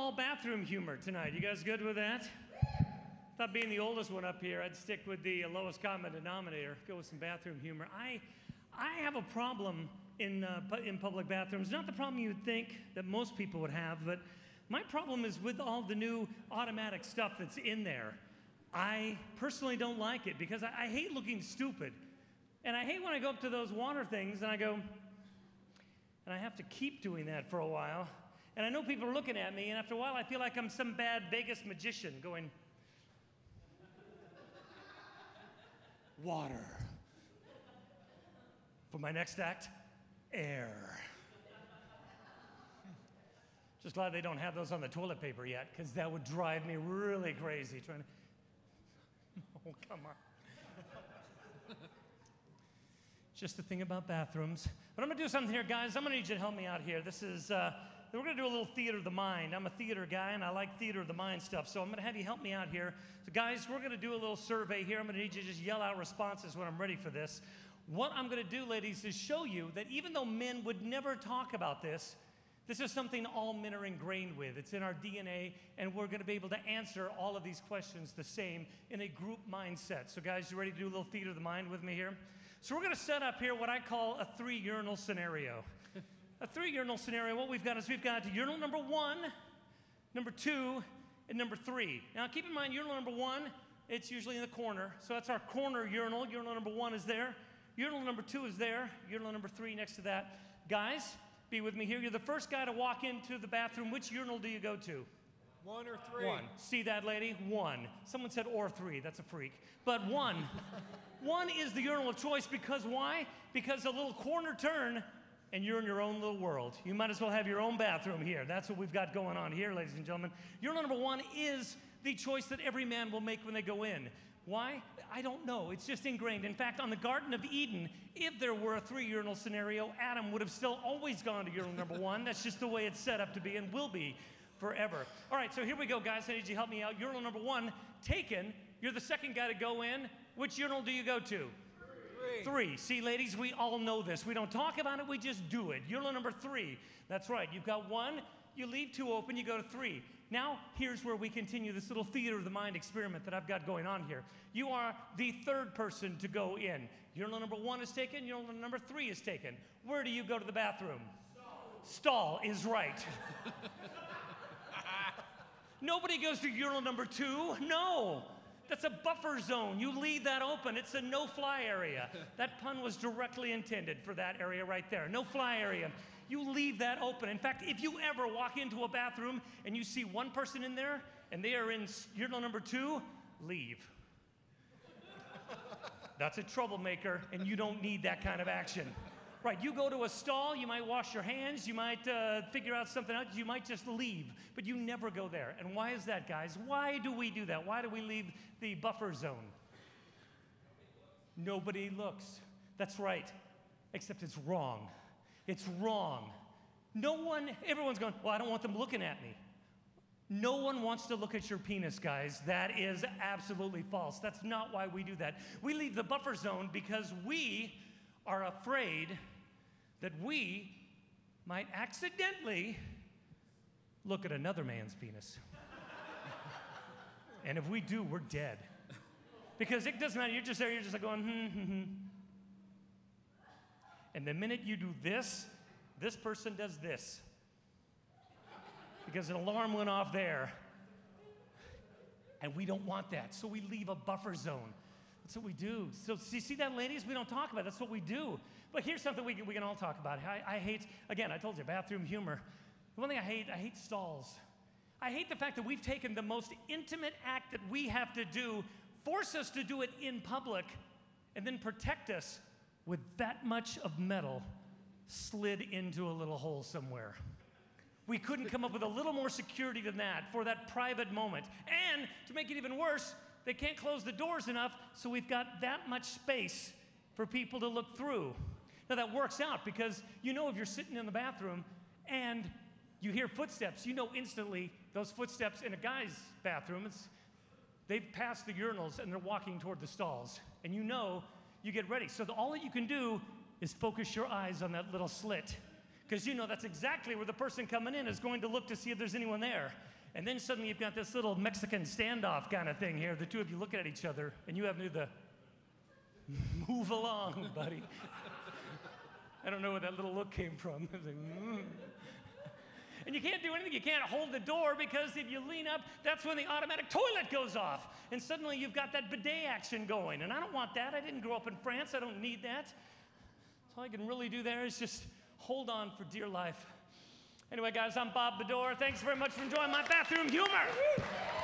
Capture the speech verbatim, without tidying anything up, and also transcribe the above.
all bathroom humor tonight. You guys good with that? Thought being the oldest one up here, I'd stick with the lowest common denominator, go with some bathroom humor. I, I have a problem in, uh, in public bathrooms. Not the problem you would think that most people would have, but my problem is with all the new automatic stuff that's in there. I personally don't like it because I, I hate looking stupid. And I hate when I go up to those water things and I go, and I have to keep doing that for a while. And I know people are looking at me, and after a while I feel like I'm some bad Vegas magician going, water. For my next act, air. Just glad they don't have those on the toilet paper yet, because that would drive me really crazy trying to, oh, come on. Just the thing about bathrooms. But I'm gonna do something here, guys. I'm gonna need you to help me out here. This is, uh, we're gonna do a little theater of the mind. I'm a theater guy, and I like theater of the mind stuff, so I'm gonna have you help me out here. So guys, we're gonna do a little survey here. I'm gonna need you to just yell out responses when I'm ready for this. What I'm gonna do, ladies, is show you that even though men would never talk about this, this is something all men are ingrained with. It's in our D N A, and we're gonna be able to answer all of these questions the same in a group mindset. So guys, you ready to do a little theater of the mind with me here? So we're gonna set up here what I call a three urinal scenario. A three urinal scenario, what we've got is we've got urinal number one, number two, and number three. Now keep in mind, urinal number one, it's usually in the corner. So that's our corner urinal. Urinal number one is there. Urinal number two is there. Urinal number three next to that. Guys, be with me here. You're the first guy to walk into the bathroom. Which urinal do you go to? One or three? One. See that, lady? One. Someone said or three. That's a freak. But one. One is the urinal of choice because why? Because a little corner turn and you're in your own little world. You might as well have your own bathroom here. That's what we've got going on here, ladies and gentlemen. Urinal number one is the choice that every man will make when they go in. Why? I don't know. It's just ingrained. In fact, on the Garden of Eden, if there were a three urinal scenario, Adam would have still always gone to urinal number one. That's just the way it's set up to be and will be forever. All right, so here we go, guys. I need you to help me out. Urinal number one, taken. You're the second guy to go in. Which urinal do you go to? Three. Three. See, ladies, we all know this. We don't talk about it, we just do it. Urinal number three. That's right. You've got one, you leave two open, you go to three. Now, here's where we continue this little theater of the mind experiment that I've got going on here. You are the third person to go in. Urinal number one is taken, urinal number three is taken. Where do you go to the bathroom? Stall. Stall is right. Nobody goes to urinal number two. No. That's a buffer zone. You leave that open. It's a no-fly area. That pun was directly intended for that area right there. No-fly area. You leave that open. In fact, if you ever walk into a bathroom and you see one person in there and they are in urinal number two, leave. That's a troublemaker, and you don't need that kind of action. Right, you go to a stall, you might wash your hands, you might uh, figure out something out, you might just leave, but you never go there. And why is that, guys? Why do we do that? Why do we leave the buffer zone? Nobody looks. That's right, except it's wrong. It's wrong. No one, everyone's going, well, I don't want them looking at me. No one wants to look at your penis, guys. That is absolutely false. That's not why we do that. We leave the buffer zone because we are afraid that we might accidentally look at another man's penis. And if we do, we're dead. Because it doesn't matter, you're just there, you're just like going, hmm, hmm, hmm. And the minute you do this, this person does this. Because an alarm went off there. And we don't want that, so we leave a buffer zone. That's what we do. So see, see that, ladies? We don't talk about it. That's what we do. But here's something we can, we can all talk about. I, I hate, again, I told you, bathroom humor. The one thing I hate, I hate stalls. I hate the fact that we've taken the most intimate act that we have to do, force us to do it in public, and then protect us with that much of metal slid into a little hole somewhere. We couldn't come up with a little more security than that for that private moment. And to make it even worse, they can't close the doors enough, so we've got that much space for people to look through. Now that works out because you know if you're sitting in the bathroom and you hear footsteps, you know instantly those footsteps in a guy's bathroom, it's, they've passed the urinals and they're walking toward the stalls. And you know, you get ready. So the, all that you can do is focus your eyes on that little slit. Because you know that's exactly where the person coming in is going to look to see if there's anyone there. And then suddenly you've got this little Mexican standoff kind of thing here, the two of you looking at each other, and you have to do the move along, buddy. I don't know where that little look came from. It's like, mm. And you can't do anything. You can't hold the door because if you lean up, that's when the automatic toilet goes off. And suddenly you've got that bidet action going. And I don't want that. I didn't grow up in France. I don't need that. So all I can really do there is just hold on for dear life. Anyway, guys, I'm Bob Bedore. Thanks very much for enjoying my bathroom humor.